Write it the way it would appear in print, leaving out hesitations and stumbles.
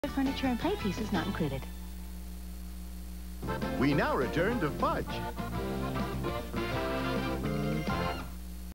Furniture and play pieces not included. We now return to Fudge.